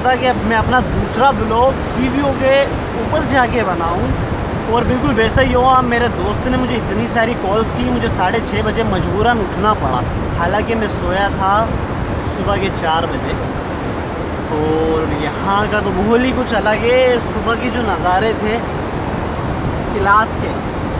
था कि अब मैं अपना दूसरा ब्लॉग सी व्यू के ऊपर जाके बनाऊं, और बिल्कुल वैसा ही हुआ। मेरे दोस्त ने मुझे इतनी सारी कॉल्स की, मुझे 6:30 बजे मजबूरन उठना पड़ा, हालांकि मैं सोया था सुबह के 4 बजे। और यहाँ का तो माहौल ही कुछ अलग है। सुबह के जो नज़ारे थे क्लास के,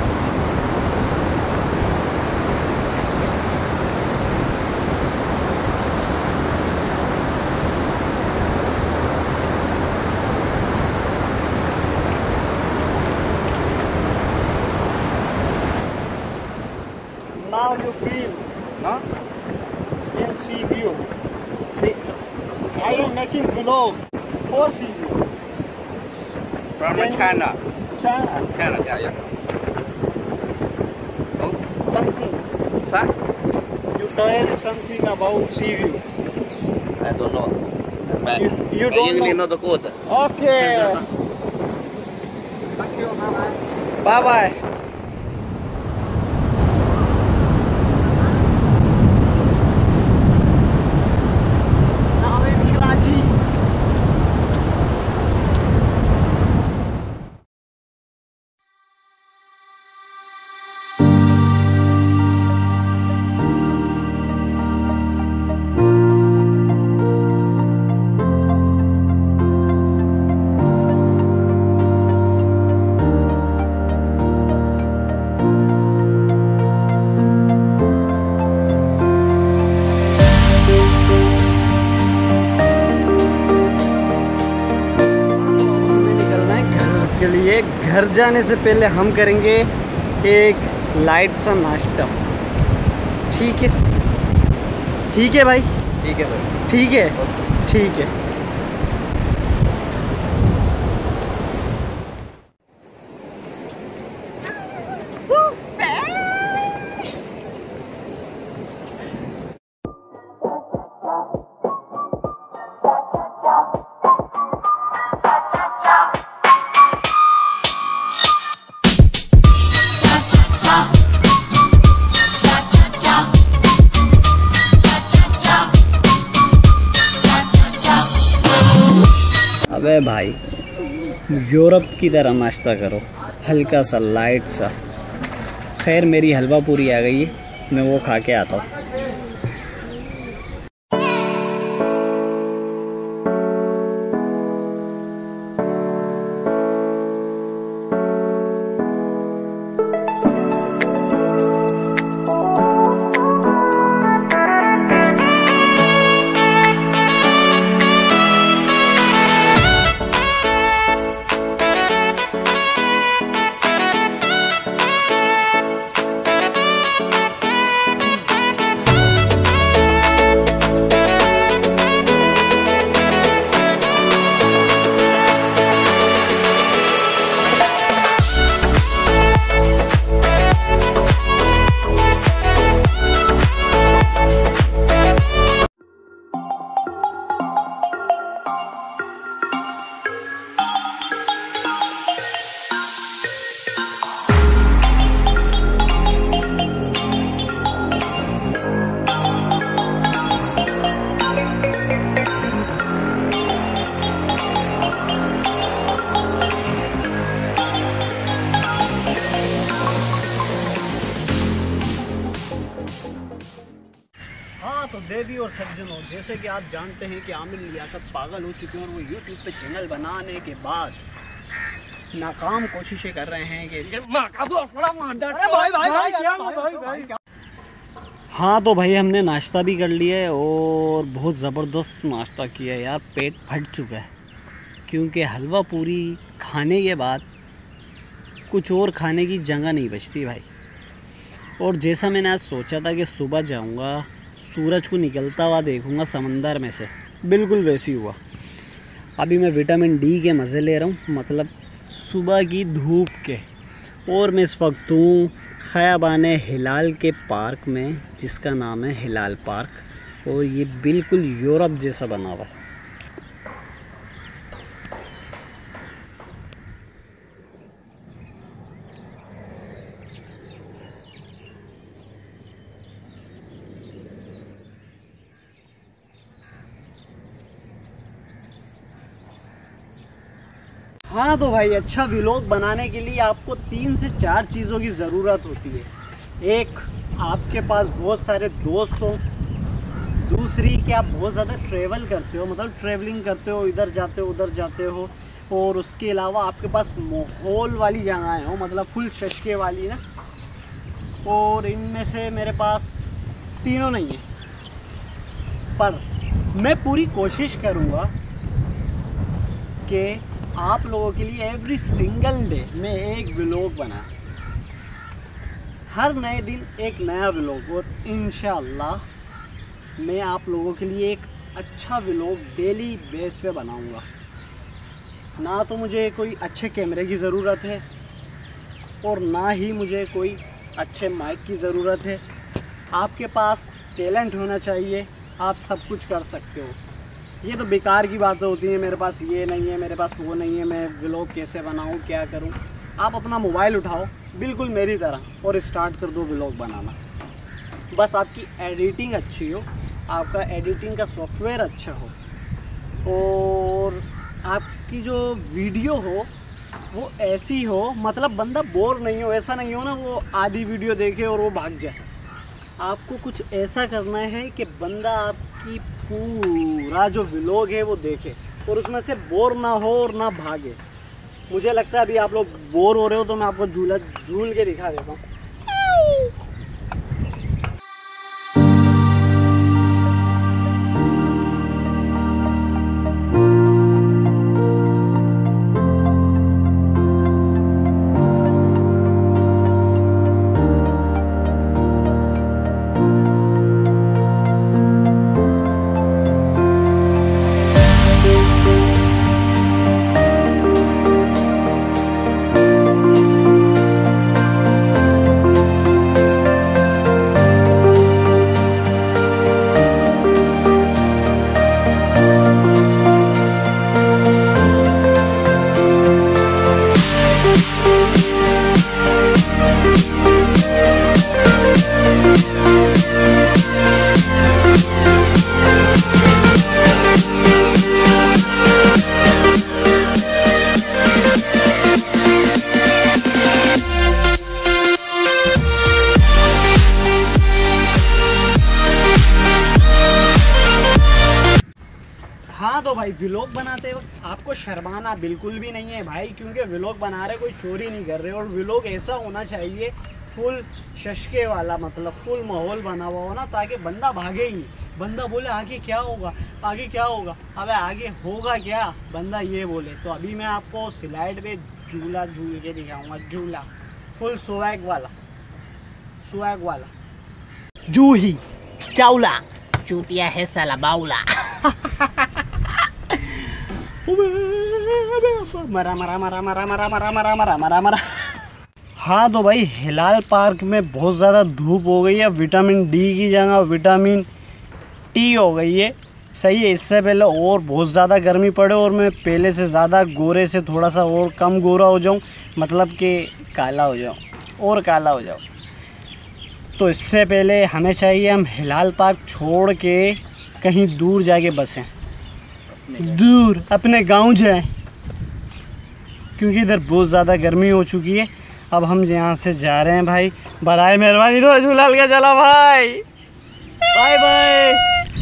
now you feel, Huh? in sea view. See, I am making vlog for sea view. From Then- China. China, China, yeah. Oh, something. sir? You tell something about sea view. I don't know. But You I don't usually know. know the code. Okay. Thank you, bye-bye. Bye bye. Now in Karachi. हमें निकलना है घर के लिए। घर जाने से पहले हम करेंगे एक लाइट सा नाश्ता। ठीक है, ठीक है भाई, ठीक है भाई। ठीक है, ठीक है। अबे भाई, यूरोप की तरह नाश्ता करो, हल्का सा लाइट सा। खैर मेरी हलवा पूरी आ गई है, मैं वो खा के आता हूँ। तो देवी और सज्जनों, जैसे कि आप जानते हैं कि आमिर लियाकत पागल हो चुके हैं और वो यूट्यूब पे चैनल बनाने के बाद नाकाम कोशिशें कर रहे हैं कि हाँ तो भाई हमने नाश्ता भी कर लिया है और बहुत ज़बरदस्त नाश्ता किया है यार। पेट फट चुका है क्योंकि हलवा पूरी खाने के बाद कुछ और खाने की जगह नहीं बचती भाई। और जैसा मैंने आज सोचा था कि सुबह जाऊंगा, सूरज को निकलता हुआ देखूंगा समंदर में से, बिल्कुल वैसी हुआ। अभी मैं विटामिन डी के मज़े ले रहा हूँ, मतलब सुबह की धूप के। और मैं इस वक्त हूँ ख़याबान हिलाल के पार्क में, जिसका नाम है हिलाल पार्क, और ये बिल्कुल यूरोप जैसा बना हुआ है। हाँ तो भाई, अच्छा व्लॉग बनाने के लिए आपको 3 से 4 चीज़ों की ज़रूरत होती है। एक, आपके पास बहुत सारे दोस्त हो। दूसरी, कि आप बहुत ज़्यादा ट्रैवल करते हो, मतलब ट्रैवलिंग करते हो, इधर जाते हो उधर जाते हो। और उसके अलावा आपके पास माहौल वाली जगहें हो, मतलब फुल शशके वाली ना। और इनमें से मेरे पास तीनों नहीं है, पर मैं पूरी कोशिश करूँगा कि आप लोगों के लिए एवरी सिंगल डे में एक व्लॉग बना, हर नए दिन एक नया व्लॉग। और इंशाअल्लाह मैं आप लोगों के लिए एक अच्छा व्लॉग डेली बेस पे बनाऊंगा। ना तो मुझे कोई अच्छे कैमरे की ज़रूरत है और ना ही मुझे कोई अच्छे माइक की ज़रूरत है। आपके पास टैलेंट होना चाहिए, आप सब कुछ कर सकते हो। ये तो बेकार की बातें होती हैं, मेरे पास ये नहीं है, मेरे पास वो नहीं है, मैं व्लॉग कैसे बनाऊं, क्या करूं। आप अपना मोबाइल उठाओ बिल्कुल मेरी तरह और स्टार्ट कर दो व्लॉग बनाना। बस आपकी एडिटिंग अच्छी हो, आपका एडिटिंग का सॉफ्टवेयर अच्छा हो और आपकी जो वीडियो हो वो ऐसी हो, मतलब बंदा बोर नहीं हो। ऐसा नहीं हो ना वो आधी वीडियो देखे और वो भाग जाए। आपको कुछ ऐसा करना है कि बंदा आपकी पूरा जो व्लॉग है वो देखे और उसमें से बोर ना हो और ना भागे। मुझे लगता है अभी आप लोग बोर हो रहे हो, तो मैं आपको झूल के दिखा देता हूँ। हाँ तो भाई, व्लॉग बनाते वक्त आपको शर्माना बिल्कुल भी नहीं है भाई, क्योंकि व्लॉग बना रहे कोई चोरी नहीं कर रहे। और व्लॉग ऐसा होना चाहिए फुल शशके वाला, मतलब फुल माहौल बना हुआ हो ना, ताकि बंदा भागे ही नहीं। बंदा बोले आगे क्या होगा, आगे क्या होगा, अबे आगे होगा क्या, बंदा ये बोले। तो अभी मैं आपको स्लाइड पे झूला झूल के दिखाऊंगा, झूला फुल स्वैग वाला, स्वैग वाला। जूही चावला चूतिया है साला बाउला। मरा मरा मरा मरा मरा मरा मरा मरा मरा मरा। हाँ तो भाई, हिलाल पार्क में बहुत ज़्यादा धूप हो गई है, विटामिन डी की जगह विटामिन टी हो गई है। सही है, इससे पहले और बहुत ज़्यादा गर्मी पड़े और मैं पहले से ज़्यादा गोरे से थोड़ा सा और कम गोरा हो जाऊँ, मतलब कि काला हो जाऊँ और काला हो जाऊँ। तो इससे पहले हमें चाहिए हम हिलाल पार्क छोड़ के कहीं दूर जाके बसें, दूर अपने गांव जाएं, क्योंकि इधर बहुत ज़्यादा गर्मी हो चुकी है। अब हम यहाँ से जा रहे हैं भाई, बराए मेहरबानी तो झूलाल का चला भाई, बाय बाय।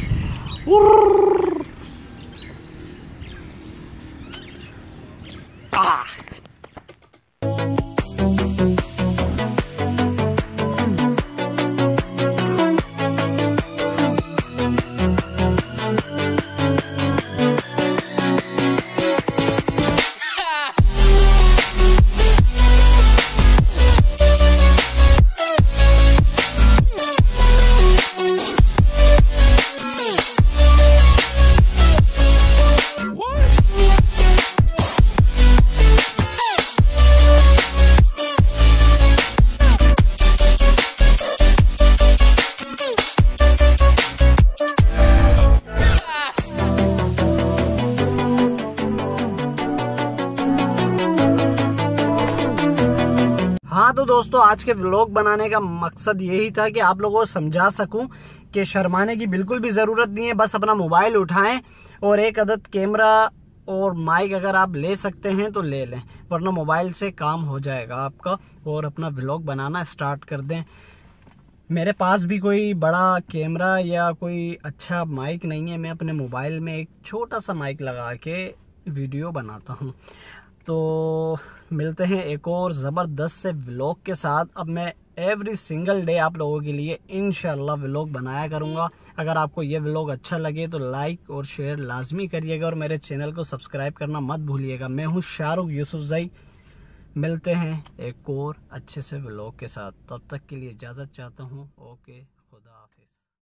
हाँ तो दोस्तों, आज के व्लॉग बनाने का मकसद यही था कि आप लोगों को समझा सकूं कि शर्माने की बिल्कुल भी ज़रूरत नहीं है। बस अपना मोबाइल उठाएं और एक अदद कैमरा और माइक अगर आप ले सकते हैं तो ले लें, वरना मोबाइल से काम हो जाएगा आपका। और अपना व्लॉग बनाना स्टार्ट कर दें। मेरे पास भी कोई बड़ा कैमरा या कोई अच्छा माइक नहीं है, मैं अपने मोबाइल में एक छोटा सा माइक लगा के वीडियो बनाता हूँ। तो मिलते हैं एक और ज़बरदस्त से व्लॉग के साथ। अब मैं एवरी सिंगल डे आप लोगों के लिए इंशाल्लाह व्लॉग बनाया करूँगा। अगर आपको ये व्लॉग अच्छा लगे तो लाइक और शेयर लाजमी करिएगा और मेरे चैनल को सब्सक्राइब करना मत भूलिएगा। मैं हूँ शाहरुख यूसुफजई। मिलते हैं एक और अच्छे से व्लॉग के साथ, तब तक के लिए इजाज़त चाहता हूँ। ओके, खुदा हाफिज़।